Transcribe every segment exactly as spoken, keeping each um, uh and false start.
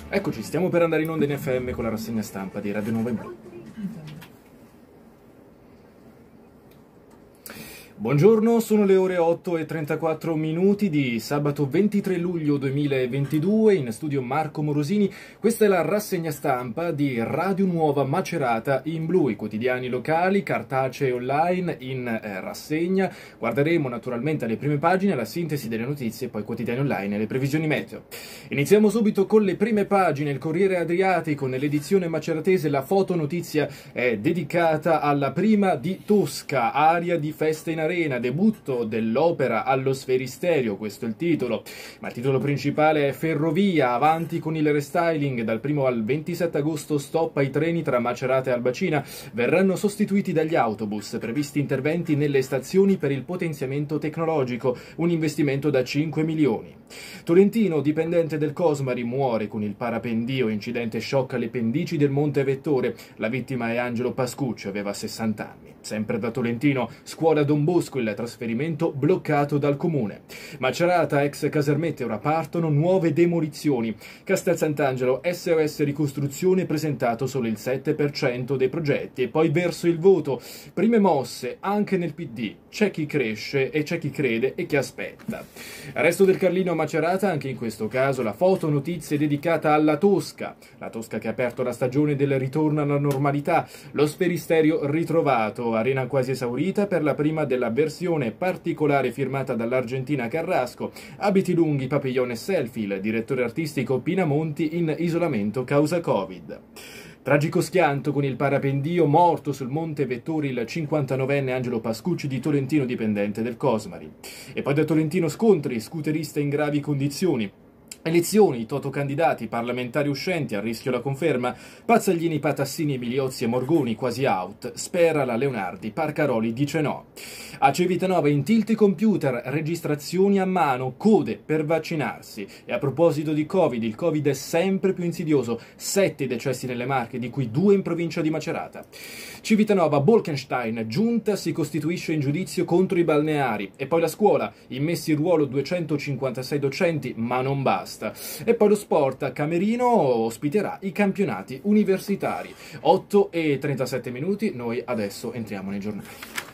Eccoci, stiamo per andare in onda in F M con la rassegna stampa di Radio Nuova in Blu. Buongiorno, sono le ore otto e trentaquattro minuti di sabato ventitré luglio duemilaventidue, in studio Marco Morosini. Questa è la rassegna stampa di Radio Nuova Macerata in Blu, i quotidiani locali, cartacei online in eh, rassegna. Guarderemo naturalmente alle prime pagine la sintesi delle notizie, poi quotidiani online e le previsioni meteo. Iniziamo subito con le prime pagine. Il Corriere Adriatico, nell'edizione maceratese, la fotonotizia è dedicata alla prima di Tosca, aria di festa in arena, debutto dell'opera allo Sferisterio, questo è il titolo. Ma il titolo principale è Ferrovia, avanti con il restyling, dal primo al ventisette agosto stop ai treni tra Macerata e Albacina, verranno sostituiti dagli autobus, previsti interventi nelle stazioni per il potenziamento tecnologico, un investimento da cinque milioni. Tolentino, dipendente del Cosmari, muore con il parapendio, incidente sciocca le pendici del Monte Vettore, la vittima è Angelo Pascucci, aveva sessanta anni. Sempre da Tolentino, scuola Don Bosco, il trasferimento bloccato dal comune. Macerata, ex casermette, ora partono nuove demolizioni. Castel Sant'Angelo, S O S ricostruzione, presentato solo il sette per cento dei progetti. E poi verso il voto, prime mosse anche nel P D, c'è chi cresce e c'è chi crede e chi aspetta. Resto del Carlino a Macerata, anche in questo caso la foto notizie dedicata alla Tosca, la Tosca che ha aperto la stagione del ritorno alla normalità, lo Sferisterio ritrovato, arena quasi esaurita per la prima della versione particolare firmata dall'Argentina Carrasco, abiti lunghi, papillon e selfie, il direttore artistico Pinamonti in isolamento causa Covid. Tragico schianto con il parapendio, morto sul Monte Vettori il cinquantanovenne Angelo Pascucci di Tolentino, dipendente del Cosmari. E poi da Tolentino scontri, scooterista in gravi condizioni. Elezioni, totocandidati, parlamentari uscenti, a rischio la conferma, Pazzaglini, Patassini, Emiliozzi e Morgoni quasi out, spera la Leonardi, Parcaroli dice no. A Civitanova in tilt computer, registrazioni a mano, code per vaccinarsi. E a proposito di Covid, il Covid è sempre più insidioso, sette decessi nelle Marche, di cui due in provincia di Macerata. Civitanova, Bolkenstein, giunta si costituisce in giudizio contro i balneari. E poi la scuola, immessi in ruolo duecentocinquantasei docenti, ma non basta. E poi lo sport, Camerino ospiterà i campionati universitari. otto e trentasette minuti, noi adesso entriamo nei giornali.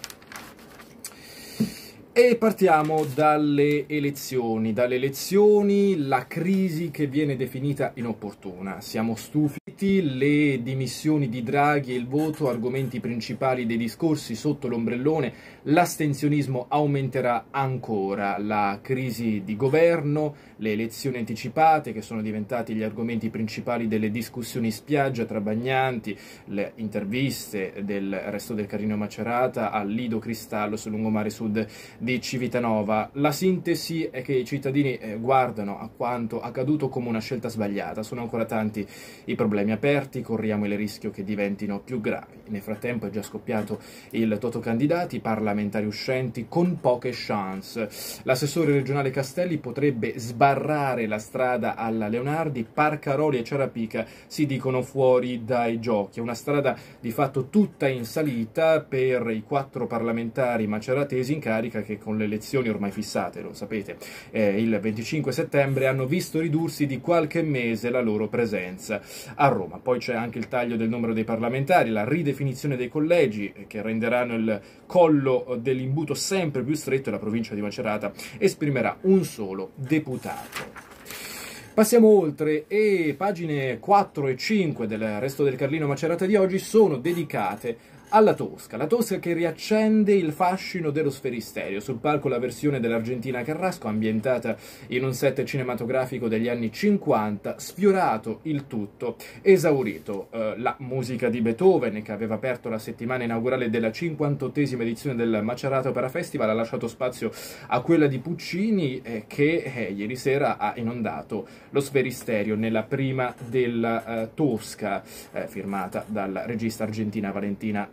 E partiamo dalle elezioni, dalle elezioni, la crisi che viene definita inopportuna. Siamo stufi, le dimissioni di Draghi e il voto, argomenti principali dei discorsi sotto l'ombrellone, l'astensionismo aumenterà ancora, la crisi di governo, le elezioni anticipate che sono diventati gli argomenti principali delle discussioni spiaggia tra bagnanti, le interviste del Resto del Carlino Macerata al Lido Cristallo sul lungomare sud di Civitanova. La sintesi è che i cittadini eh, guardano a quanto accaduto come una scelta sbagliata, sono ancora tanti i problemi aperti, corriamo il rischio che diventino più gravi. Nel frattempo è già scoppiato il totocandidati, parlamentari uscenti con poche chance. L'assessore regionale Castelli potrebbe sbarrare la strada alla Leonardi, Parcaroli e Ciarapica si dicono fuori dai giochi. È una strada di fatto tutta in salita per i quattro parlamentari maceratesi in carica che con le elezioni ormai fissate, lo sapete, eh, il venticinque settembre hanno visto ridursi di qualche mese la loro presenza a Roma. Poi c'è anche il taglio del numero dei parlamentari, la ridefinizione dei collegi che renderanno il collo dell'imbuto sempre più stretto e la provincia di Macerata esprimerà un solo deputato. Passiamo oltre e pagine quattro e cinque del Resto del Carlino Macerata di oggi sono dedicate alla Tosca, la Tosca che riaccende il fascino dello Sferisterio. Sul palco la versione dell'Argentina Carrasco, ambientata in un set cinematografico degli anni cinquanta, sfiorato il tutto, esaurito eh, la musica di Beethoven, che aveva aperto la settimana inaugurale della cinquantottesima edizione del Macerata Opera Festival, ha lasciato spazio a quella di Puccini, eh, che eh, ieri sera ha inondato lo Sferisterio nella prima della eh, Tosca, eh, firmata dalla regista argentina Valentina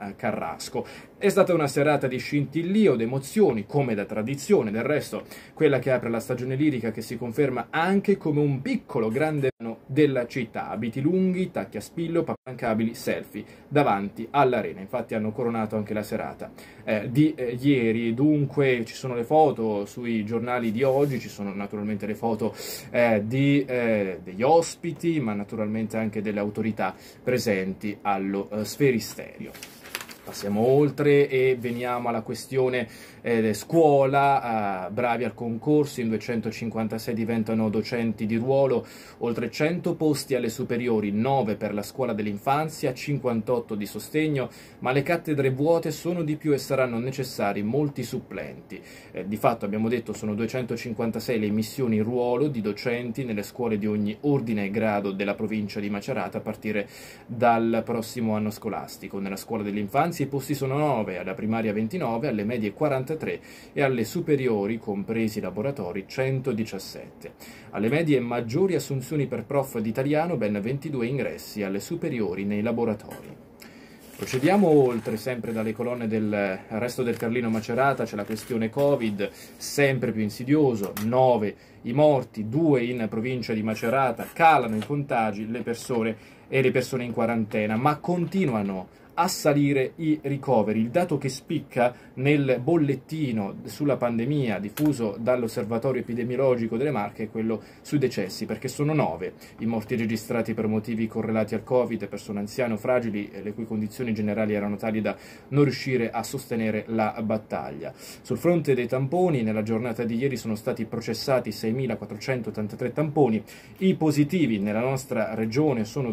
San Carrasco. È stata una serata di scintillio, d'emozioni, come da tradizione, del resto quella che apre la stagione lirica, che si conferma anche come un piccolo grande anno della città. Abiti lunghi, tacchi a spillo, pappancabili, selfie davanti all'arena. Infatti hanno coronato anche la serata eh, di eh, ieri. Dunque ci sono le foto sui giornali di oggi, ci sono naturalmente le foto eh, di, eh, degli ospiti, ma naturalmente anche delle autorità presenti allo eh, Sferisterio. Passiamo oltre e veniamo alla questione eh, scuola, eh, bravi al concorso, in duecentocinquantasei diventano docenti di ruolo, oltre cento posti alle superiori, nove per la scuola dell'infanzia, cinquantotto di sostegno, ma le cattedre vuote sono di più e saranno necessari molti supplenti. Eh, di fatto abbiamo detto sono duecentocinquantasei le immissioni in ruolo di docenti nelle scuole di ogni ordine e grado della provincia di Macerata a partire dal prossimo anno scolastico. Nella scuola dell'infanzia i posti sono nove, alla primaria ventinove, alle medie quarantatré e alle superiori, compresi i laboratori, centodiciassette. Alle medie maggiori assunzioni per prof di italiano, ben ventidue ingressi, alle superiori nei laboratori. Procediamo oltre, sempre dalle colonne del resto del Carlino Macerata, c'è la questione Covid, sempre più insidioso, nove i morti, due in provincia di Macerata, calano i contagi, le persone e le persone in quarantena, ma continuano a salire i ricoveri. Il dato che spicca nel bollettino sulla pandemia diffuso dall'Osservatorio Epidemiologico delle Marche è quello sui decessi, perché sono nove i morti registrati per motivi correlati al Covid, persone anziane o fragili, le cui condizioni generali erano tali da non riuscire a sostenere la battaglia. Sul fronte dei tamponi, nella giornata di ieri sono stati processati seimilaquattrocentottantatré tamponi, i positivi nella nostra regione sono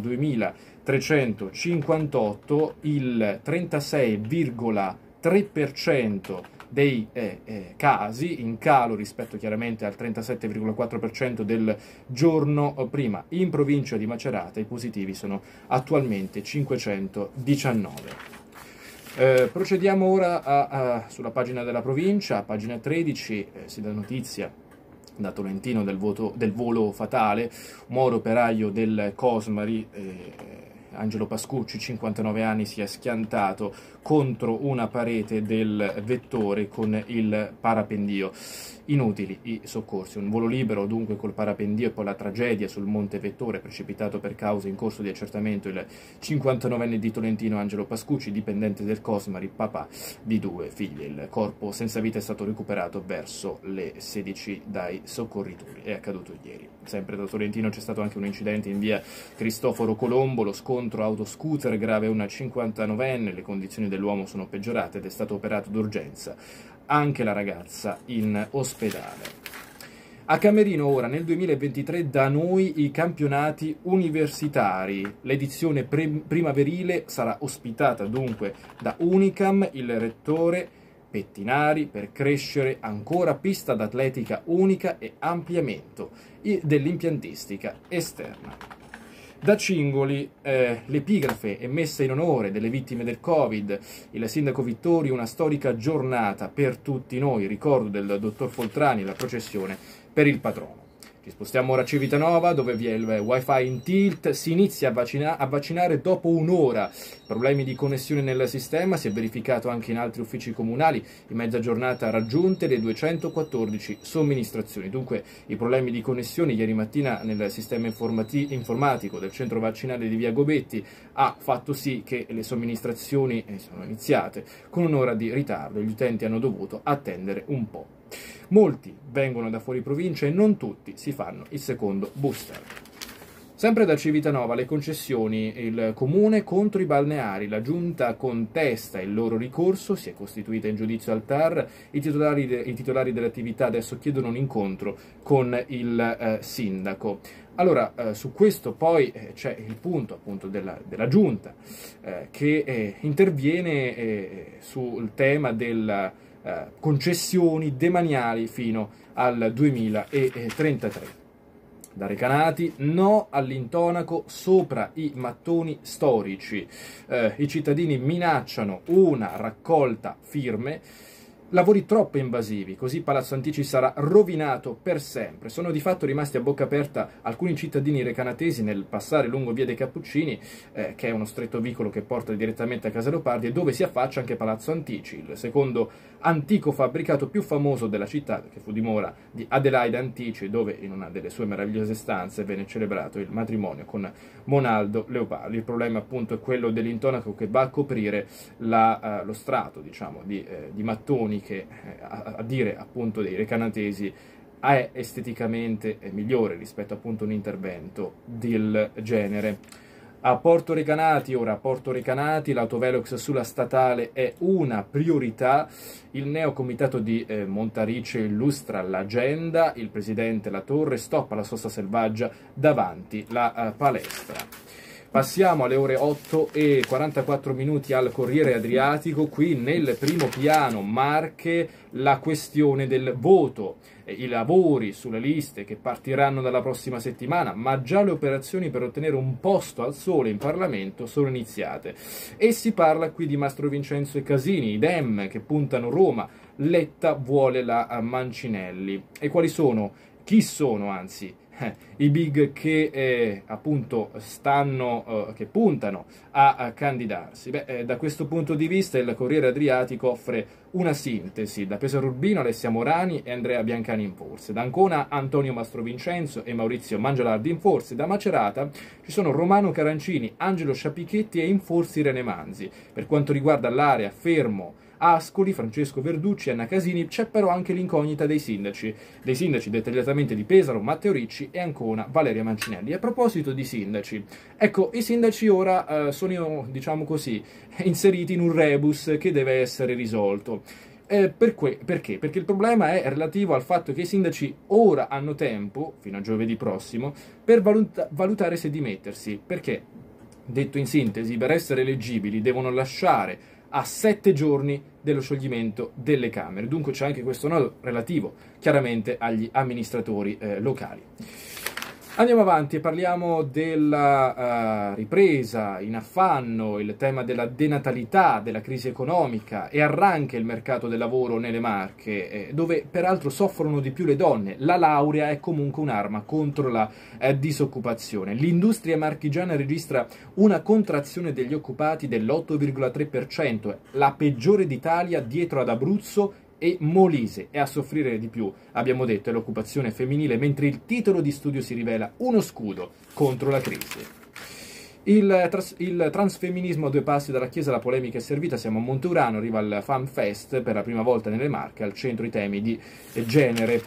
duemilatrecentocinquantotto, il trentasei virgola tre per cento dei eh, eh, casi, in calo rispetto chiaramente al trentasette virgola quattro per cento del giorno prima. In provincia di Macerata i positivi sono attualmente cinquecentodiciannove. Eh, procediamo ora a, a, sulla pagina della provincia, a pagina tredici, eh, si dà notizia da Tolentino del, voto, del volo fatale, un moro operaio del Cosmari, eh, Angelo Pascucci, cinquantanove anni, si è schiantato contro una parete del vettore con il parapendio. Inutili i soccorsi, un volo libero dunque col parapendio e poi la tragedia sul Monte Vettore, precipitato per cause in corso di accertamento il cinquantanovenne di Tolentino Angelo Pascucci, dipendente del Cosmari, papà di due figli. Il corpo senza vita è stato recuperato verso le sedici dai soccorritori. È accaduto ieri. Sempre da Tolentino c'è stato anche un incidente in via Cristoforo Colombo, lo scontro autoscooter, grave una cinquantanovenne, le condizioni dell'uomo sono peggiorate ed è stato operato d'urgenza anche la ragazza in ospedale. A Camerino ora, nel duemilaventitré, da noi i campionati universitari. L'edizione primaverile sarà ospitata dunque da Unicam, il rettore Pettinari, per crescere ancora, pista d'atletica unica e ampliamento dell'impiantistica esterna. Da Cingoli, eh, l'epigrafe è messa in onore delle vittime del Covid, il sindaco Vittori, una storica giornata per tutti noi, ricordo del dottor Foltrani, la processione per il patrono. Ci spostiamo ora a Civitanova, dove vi è il wifi in tilt, si inizia a, vaccina a vaccinare dopo un'ora. Problemi di connessione nel sistema, si è verificato anche in altri uffici comunali, in mezza giornata raggiunte le duecentoquattordici somministrazioni. Dunque i problemi di connessione ieri mattina nel sistema informatico del centro vaccinale di via Gobetti ha fatto sì che le somministrazioni sono iniziate con un'ora di ritardo, gli utenti hanno dovuto attendere un po'. Molti vengono da fuori provincia e non tutti si fanno il secondo booster. Sempre da Civitanova le concessioni, il comune contro i balneari, la giunta contesta il loro ricorso, si è costituita in giudizio al T A R, i titolari, de, i titolari dell'attività adesso chiedono un incontro con il eh, sindaco. Allora, eh, su questo poi eh, c'è il punto appunto della, della giunta eh, che eh, interviene eh, sul tema della Uh, concessioni demaniali fino al duemilatrentatré. Da Recanati, no all'intonaco sopra i mattoni storici. Uh, I cittadini minacciano una raccolta firme lavori troppo invasivi, così Palazzo Antici sarà rovinato per sempre. Sono di fatto rimasti a bocca aperta alcuni cittadini recanatesi nel passare lungo via dei Cappuccini, eh, che è uno stretto vicolo che porta direttamente a Casa Leopardi e dove si affaccia anche Palazzo Antici, il secondo antico fabbricato più famoso della città, che fu dimora di Adelaide Antici, dove in una delle sue meravigliose stanze venne celebrato il matrimonio con Monaldo Leopardi. Il problema appunto è quello dell'intonaco che va a coprire la, uh, lo strato, diciamo, di, eh, di mattoni che, eh, a, a dire appunto dei recanatesi, è esteticamente migliore rispetto appunto a un intervento del genere. A Porto Recanati, ora a Porto Recanati, l'autovelox sulla statale è una priorità, il neocomitato di eh, Montarice illustra l'agenda, il presidente Latorre stoppa la sosta selvaggia davanti la uh, palestra. Passiamo alle ore otto e quarantaquattro minuti al Corriere Adriatico. Qui nel primo piano Marche la questione del voto, i lavori sulle liste che partiranno dalla prossima settimana, ma già le operazioni per ottenere un posto al sole in Parlamento sono iniziate. E si parla qui di Mastro Vincenzo e Casini, i Dem che puntano Roma, Letta vuole la Mancinelli. E quali sono? Chi sono, anzi? Eh, i big che eh, appunto stanno, eh, che puntano a, a candidarsi. Beh, eh, da questo punto di vista il Corriere Adriatico offre una sintesi: da Pesaro Urbino Alessia Morani e Andrea Biancani in forze, da Ancona Antonio Mastrovincenzo e Maurizio Mangialardi in forze, da Macerata ci sono Romano Carancini, Angelo Sciapichetti e in forze Irene Manzi. Per quanto riguarda l'area Fermo Ascoli, Francesco Verducci e Anna Casini, c'è però anche l'incognita dei sindaci, dei sindaci dettagliatamente di Pesaro, Matteo Ricci e Ancona, Valeria Mancinelli. A proposito di sindaci, ecco, i sindaci ora eh, sono, diciamo così, inseriti in un rebus che deve essere risolto. Eh, per que- perché? Perché il problema è relativo al fatto che i sindaci ora hanno tempo, fino a giovedì prossimo, per valuta- valutare se dimettersi, perché, detto in sintesi, per essere eleggibili devono lasciare a sette giorni dello scioglimento delle Camere. Dunque c'è anche questo nodo relativo chiaramente agli amministratori eh, locali. Andiamo avanti e parliamo della uh, ripresa in affanno, il tema della denatalità, della crisi economica, e arranca il mercato del lavoro nelle Marche, eh, dove peraltro soffrono di più le donne. La laurea è comunque un'arma contro la eh, disoccupazione. L'industria marchigiana registra una contrazione degli occupati dell'otto virgola tre per cento, la peggiore d'Italia dietro ad Abruzzo e Molise, e a soffrire di più, abbiamo detto, è l'occupazione femminile, mentre il titolo di studio si rivela uno scudo contro la crisi. Il, tras il transfemminismo a due passi dalla Chiesa, la polemica è servita, siamo a Monteurano, arriva il FanFest per la prima volta nelle Marche, al centro i temi di genere.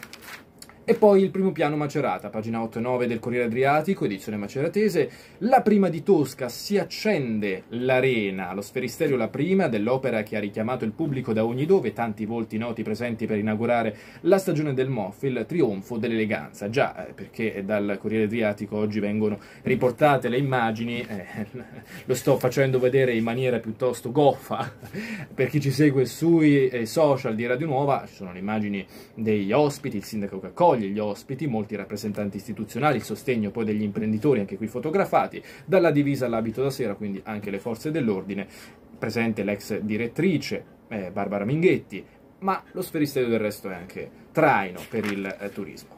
E poi il primo piano Macerata, pagina otto e nove del Corriere Adriatico, edizione maceratese. La prima di Tosca, si accende l'arena, lo Sferisterio la prima, dell'opera che ha richiamato il pubblico da ogni dove, tanti volti noti presenti per inaugurare la stagione del M O F, il trionfo dell'eleganza. Già, eh, perché dal Corriere Adriatico oggi vengono riportate le immagini, eh, lo sto facendo vedere in maniera piuttosto goffa, per chi ci segue sui eh, social di Radio Nuova, ci sono le immagini degli ospiti, il sindaco che accoglie gli ospiti, molti rappresentanti istituzionali, il sostegno poi degli imprenditori, anche qui fotografati, dalla divisa all'abito da sera, quindi anche le forze dell'ordine, presente l'ex direttrice eh, Barbara Minghetti, ma lo Sferisterio del resto è anche traino per il eh, turismo.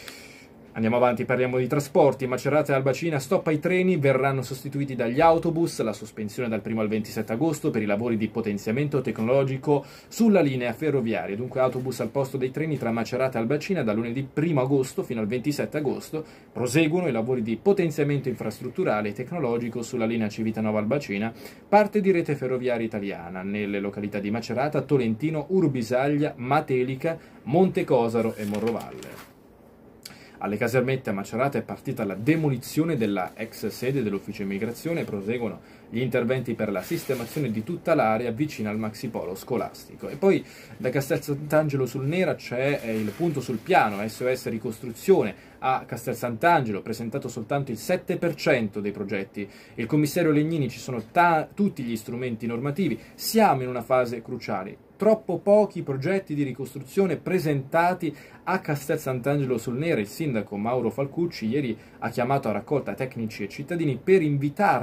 Andiamo avanti, parliamo di trasporti. Macerata e Albacina, stop ai treni, verranno sostituiti dagli autobus, la sospensione dal primo al ventisette agosto per i lavori di potenziamento tecnologico sulla linea ferroviaria. Dunque autobus al posto dei treni tra Macerata e Albacina da lunedì primo agosto fino al ventisette agosto. Proseguono i lavori di potenziamento infrastrutturale e tecnologico sulla linea Civitanova-Albacina, parte di rete ferroviaria italiana, nelle località di Macerata, Tolentino, Urbisaglia, Matelica, Montecosaro e Morrovalle. Alle Casermette a Macerata è partita la demolizione della ex sede dell'ufficio immigrazione e proseguono gli interventi per la sistemazione di tutta l'area vicina al maxipolo scolastico. E poi da Castel Sant'Angelo sul Nera c'è il punto sul piano S O S Ricostruzione. A Castel Sant'Angelo presentato soltanto il sette per cento dei progetti. Il commissario Legnini, ci sono tutti gli strumenti normativi, siamo in una fase cruciale. Troppo pochi progetti di ricostruzione presentati a Castel Sant'Angelo sul Nera. Il sindaco Mauro Falcucci ieri ha chiamato a raccolta tecnici e cittadini per invitarli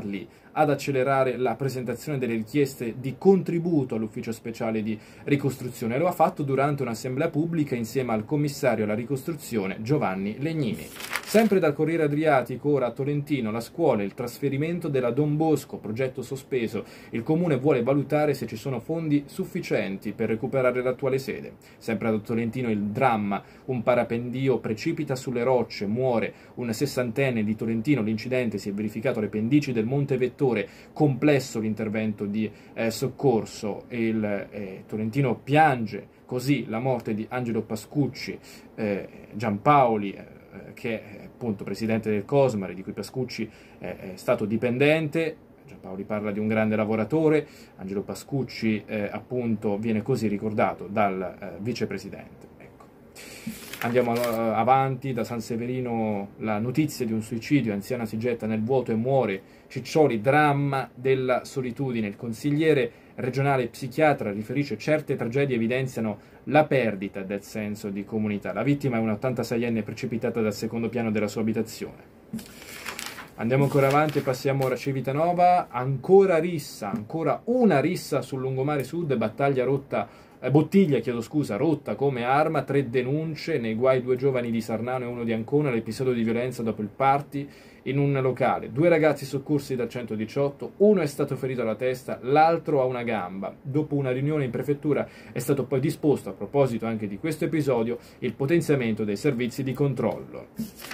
ad accelerare la presentazione delle richieste di contributo all'ufficio speciale di ricostruzione. Lo ha fatto durante un'assemblea pubblica insieme al commissario alla ricostruzione Giovanni Legnini. Sempre dal Corriere Adriatico, ora a Tolentino, la scuola e il trasferimento della Don Bosco, progetto sospeso. Il comune vuole valutare se ci sono fondi sufficienti per recuperare l'attuale sede. Sempre a Tolentino il dramma, un parapendio precipita sulle rocce, muore un sessantenne di Tolentino, l'incidente si è verificato alle pendici del Monte Vettore, complesso l'intervento di eh, soccorso, il eh, Tolentino piange così la morte di Angelo Pascucci, eh, Giampaoli, eh, che è appunto presidente del Cosmare, di cui Pascucci è stato dipendente. Giampaoli parla di un grande lavoratore, Angelo Pascucci eh, appunto viene così ricordato dal eh, vicepresidente. Ecco. Andiamo uh, avanti, da San Severino la notizia di un suicidio, anziana si getta nel vuoto e muore, Ciccioli, dramma della solitudine, il consigliere regionale psichiatra riferisce certe tragedie evidenziano la perdita del senso di comunità. La vittima è una ottantaseienne precipitata dal secondo piano della sua abitazione. Andiamo ancora avanti e passiamo ora a Civitanova, ancora rissa, ancora una rissa sul lungomare sud, battaglia rotta, eh, bottiglia, chiedo scusa, rotta come arma, tre denunce, nei guai due giovani di Sarnano e uno di Ancona, l'episodio di violenza dopo il party in un locale, due ragazzi soccorsi dal centodiciotto, uno è stato ferito alla testa, l'altro a una gamba. Dopo una riunione in prefettura è stato poi disposto, a proposito anche di questo episodio, il potenziamento dei servizi di controllo.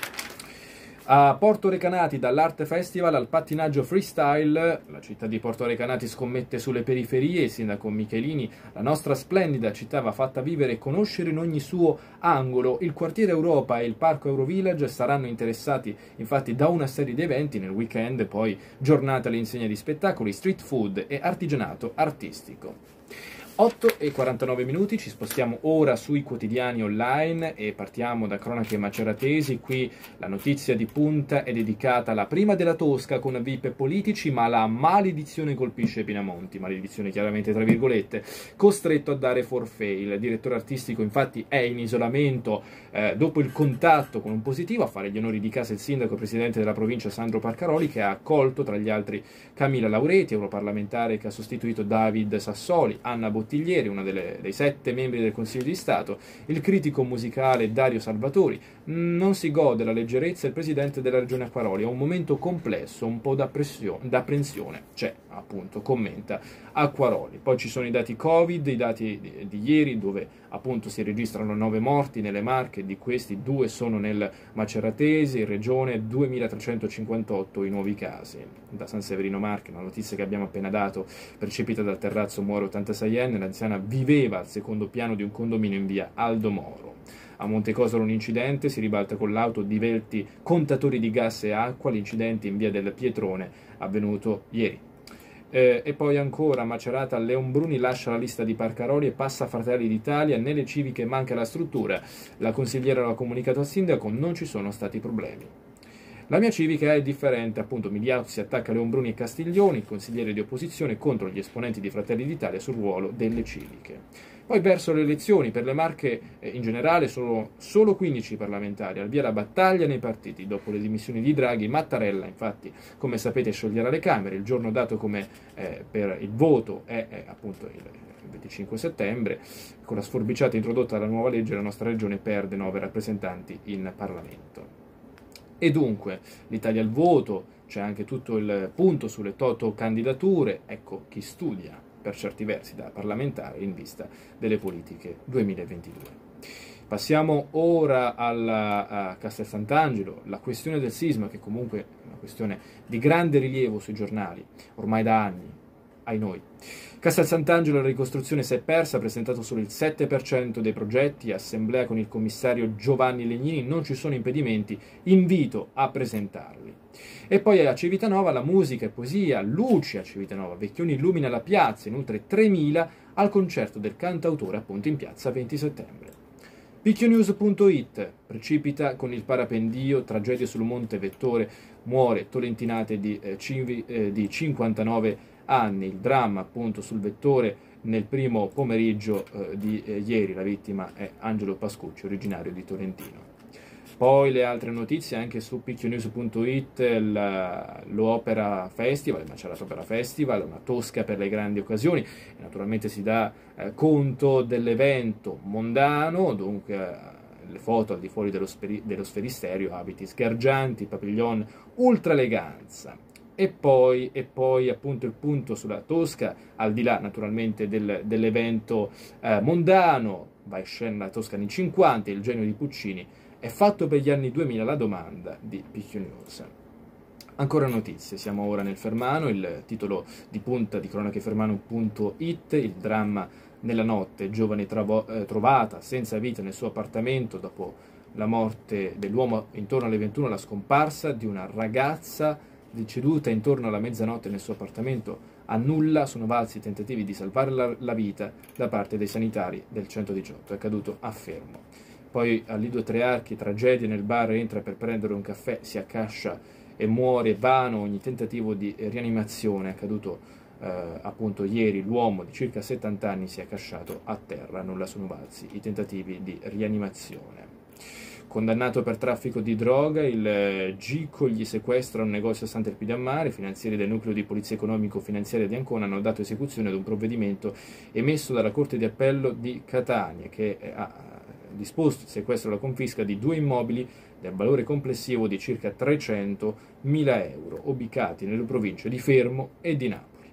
A Porto Recanati, dall'Arte Festival al pattinaggio freestyle, la città di Porto Recanati scommette sulle periferie, il sindaco Michelini, la nostra splendida città va fatta vivere e conoscere in ogni suo angolo. Il quartiere Europa e il parco Eurovillage saranno interessati infatti da una serie di eventi nel weekend, poi giornate all'insegna di spettacoli, street food e artigianato artistico. otto e quarantanove minuti, ci spostiamo ora sui quotidiani online e partiamo da Cronache Maceratesi. Qui la notizia di punta è dedicata alla prima della Tosca con V I P e politici, ma la maledizione colpisce Pinamonti, maledizione chiaramente tra virgolette, costretto a dare forfait. Il direttore artistico infatti è in isolamento eh, dopo il contatto con un positivo. A fare gli onori di casa il sindaco e presidente della provincia Sandro Parcaroli, che ha accolto tra gli altri Camilla Laureti, europarlamentare che ha sostituito David Sassoli, Anna Bottiglieri, una delle, dei sette membri del Consiglio di Stato, il critico musicale Dario Salvatori. Non si gode la leggerezza il presidente della regione Acquaroli, è un momento complesso, un po' d'apprensione, c'è appunto, commenta Acquaroli. Poi ci sono i dati Covid, i dati di, di ieri, dove appunto si registrano nove morti nelle Marche, di questi due sono nel Maceratese, in regione duemilatrecentocinquantotto i nuovi casi. Da San Severino Marche, una notizia che abbiamo appena dato, precipita dal terrazzo, muore ottantaseienne, l'anziana viveva al secondo piano di un condominio in via Aldo Moro. A Montecosolo un incidente, si ribalta con l'auto divelti contatori di gas e acqua, l'incidente in via del Pietrone avvenuto ieri. Eh, e poi ancora Macerata, Leon Bruni lascia la lista di Parcaroli e passa a Fratelli d'Italia, nelle civiche manca la struttura, la consigliera lo ha comunicato al sindaco, non ci sono stati problemi. La mia civica è differente, appunto Migliazzo si attacca a Leon Bruni e Castiglioni, il consigliere di opposizione, contro gli esponenti di Fratelli d'Italia sul ruolo delle civiche. Poi verso le elezioni, per le Marche eh, in generale sono solo quindici parlamentari, al via la battaglia nei partiti. Dopo le dimissioni di Draghi, Mattarella infatti, come sapete, scioglierà le Camere, il giorno dato come eh, per il voto è, è appunto il venticinque settembre, con la sforbiciata introdotta dalla nuova legge la nostra regione perde nove rappresentanti in Parlamento. E dunque, l'Italia al voto, c'è anche tutto il punto sulle toto candidature, ecco chi studia per certi versi da parlamentare in vista delle politiche duemilaventidue. Passiamo ora alla, a Castel Sant'Angelo, la questione del sisma, che comunque è una questione di grande rilievo sui giornali, ormai da anni, ai noi. Castel Sant'Angelo, la ricostruzione si è persa, ha presentato solo il sette per cento dei progetti, assemblea con il commissario Giovanni Legnini, non ci sono impedimenti, invito a presentarli. E poi a Civitanova la musica e poesia, luci a Civitanova, Vecchioni illumina la piazza, inoltre tremila al concerto del cantautore appunto in piazza venti settembre. Picchionews punto it, precipita con il parapendio, tragedie sul Monte Vettore, muore tolentinate di, eh, civi, eh, di cinquantanove anni, il dramma appunto sul Vettore nel primo pomeriggio eh, di eh, ieri, la vittima è Angelo Pascucci, originario di Tolentino. Poi le altre notizie anche su picchionews punto it, l'Opera Festival, il Macerato Opera Festival, una Tosca per le grandi occasioni, e naturalmente si dà eh, conto dell'evento mondano, dunque eh, le foto al di fuori dello, dello sferisterio, abiti sgargianti, pavilion, ultra eleganza. E poi, e poi appunto il punto sulla Tosca, al di là naturalmente del, dell'evento eh, mondano, va in scena la Tosca anni cinquanta, il genio di Puccini. È fatto per gli anni duemila, la domanda di Picchionews. Ancora notizie, siamo ora nel Fermano, il titolo di punta di cronachefermano punto it, il dramma nella notte, giovane travo, eh, trovata senza vita nel suo appartamento dopo la morte dell'uomo intorno alle ventuno, la scomparsa di una ragazza deceduta intorno alla mezzanotte nel suo appartamento. A nulla sono valsi i tentativi di salvare la, la vita da parte dei sanitari del centodiciotto, è accaduto a Fermo. Poi a Lido Tre Archi, tragedia nel bar, entra per prendere un caffè, si accascia e muore, vano ogni tentativo di rianimazione, è accaduto eh, appunto ieri, l'uomo di circa settanta anni si è accasciato a terra, nulla sono valsi i tentativi di rianimazione. Condannato per traffico di droga, il Gico gli sequestra un negozio a Sant'Elpidio-a-Mare, i finanzieri del nucleo di polizia economico-finanziaria di Ancona hanno dato esecuzione ad un provvedimento emesso dalla Corte di Appello di Catania che ha disposto il sequestro e la confisca di due immobili del valore complessivo di circa trecentomila euro, ubicati nelle province di Fermo e di Napoli.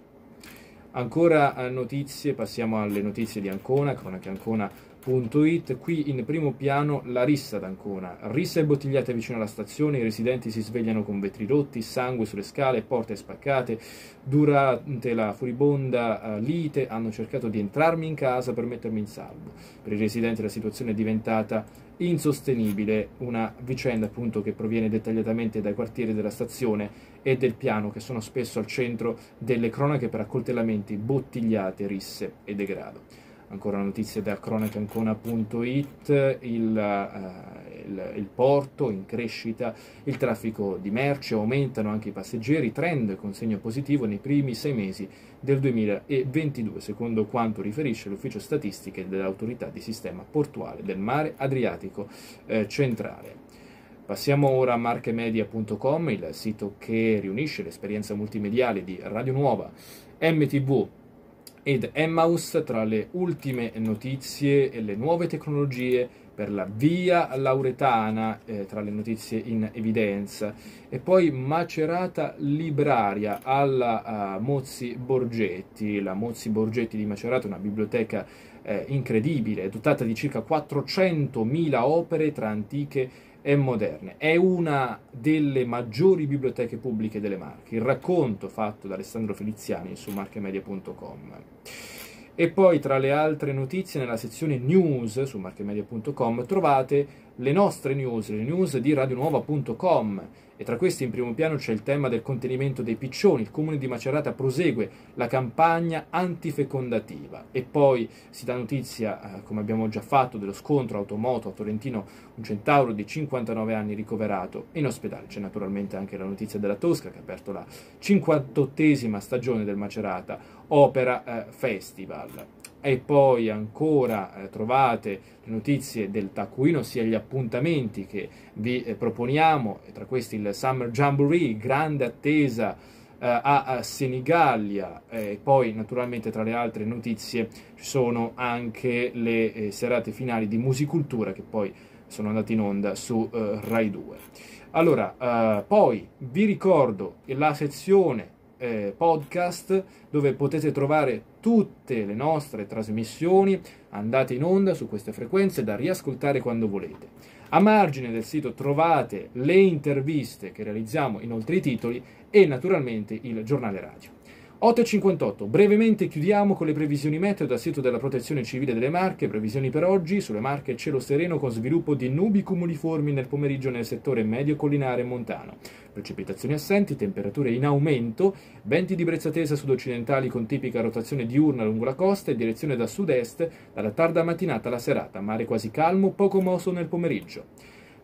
Ancora notizie, passiamo alle notizie di Ancona, cronacheancona punto it, qui in primo piano la rissa d'Ancona, rissa e bottigliate vicino alla stazione, i residenti si svegliano con vetri rotti, sangue sulle scale, porte spaccate, durante la furibonda uh, lite hanno cercato di entrarmi in casa per mettermi in salvo. Per i residenti la situazione è diventata insostenibile, una vicenda appunto che proviene dettagliatamente dai quartieri della stazione e del piano che sono spesso al centro delle cronache per accoltellamenti, bottigliate, risse e degrado. Ancora notizie da cronacheancona punto it, il, uh, il, il porto in crescita, il traffico di merce, aumentano anche i passeggeri, trend con segno positivo nei primi sei mesi del duemilaventidue, secondo quanto riferisce l'ufficio statistiche dell'autorità di sistema portuale del mare Adriatico eh, centrale. Passiamo ora a marchemedia punto com, il sito che riunisce l'esperienza multimediale di Radio Nuova, M T V ed Emmaus tra le ultime notizie e le nuove tecnologie per la via lauretana, eh, tra le notizie in evidenza, e poi Macerata Libraria alla uh, Mozzi Borgetti, la Mozzi Borgetti di Macerata, una biblioteca eh, incredibile, dotata di circa quattrocentomila opere tra antiche e moderne. È una delle maggiori biblioteche pubbliche delle Marche. Il racconto fatto da Alessandro Feliziani su marchemedia punto com. E poi tra le altre notizie nella sezione news su marchemedia punto com trovate le nostre news, le news di radionuova punto com, e tra questi in primo piano c'è il tema del contenimento dei piccioni. Il comune di Macerata prosegue la campagna antifecondativa, e poi si dà notizia, eh, come abbiamo già fatto, dello scontro automoto a Tolentino, un centauro di cinquantanove anni ricoverato in ospedale. C'è naturalmente anche la notizia della Tosca che ha aperto la cinquantottesima stagione del Macerata Opera eh, Festival. E poi ancora eh, trovate le notizie del taccuino, ossia gli appuntamenti che vi eh, proponiamo, e tra questi il Summer Jamboree, grande attesa eh, a, a Senigallia, e eh, poi naturalmente tra le altre notizie ci sono anche le eh, serate finali di Musicultura che poi sono andate in onda su eh, Rai due. Allora, eh, poi vi ricordo la sezione Eh, podcast dove potete trovare tutte le nostre trasmissioni andate in onda su queste frequenze da riascoltare quando volete. A margine del sito trovate le interviste che realizziamo, inoltre i titoli e naturalmente il giornale radio. otto e cinquantotto, brevemente chiudiamo con le previsioni meteo dal sito della Protezione Civile delle Marche. Previsioni per oggi: sulle Marche cielo sereno con sviluppo di nubi cumuliformi nel pomeriggio nel settore medio collinare e montano, precipitazioni assenti, temperature in aumento, venti di brezzatesa sud-occidentali con tipica rotazione diurna lungo la costa e direzione da sud-est dalla tarda mattinata alla serata, mare quasi calmo, poco mosso nel pomeriggio.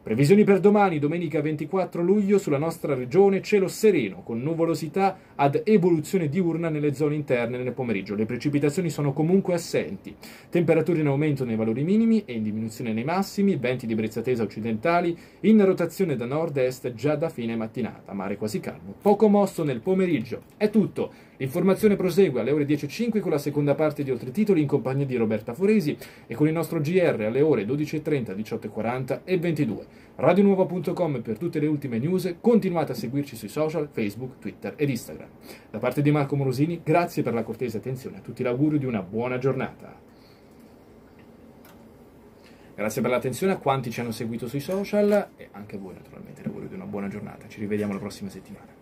Previsioni per domani, domenica ventiquattro luglio, sulla nostra regione cielo sereno, con nuvolosità ad evoluzione diurna nelle zone interne nel pomeriggio. Le precipitazioni sono comunque assenti. Temperature in aumento nei valori minimi e in diminuzione nei massimi, venti di brezzatesa occidentali, in rotazione da nord-est già da fine mattinata. Mare quasi calmo, poco mosso nel pomeriggio. È tutto. L'informazione prosegue alle ore dieci e cinque con la seconda parte di Oltretitoli in compagnia di Roberta Foresi e con il nostro G R alle ore dodici e trenta, diciotto e quaranta e ventidue. radio nuova punto com per tutte le ultime news, continuate a seguirci sui social, Facebook, Twitter ed Instagram. Da parte di Marco Morosini, grazie per la cortese attenzione, a tutti l'augurio di una buona giornata. Grazie per l'attenzione a quanti ci hanno seguito sui social e anche a voi naturalmente l'augurio di una buona giornata. Ci rivediamo la prossima settimana.